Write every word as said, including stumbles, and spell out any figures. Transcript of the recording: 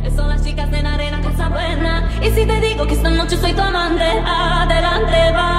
Que son las chicas en arena, cosa buena. Y si te digo que esta noche soy tu amante, adelante va.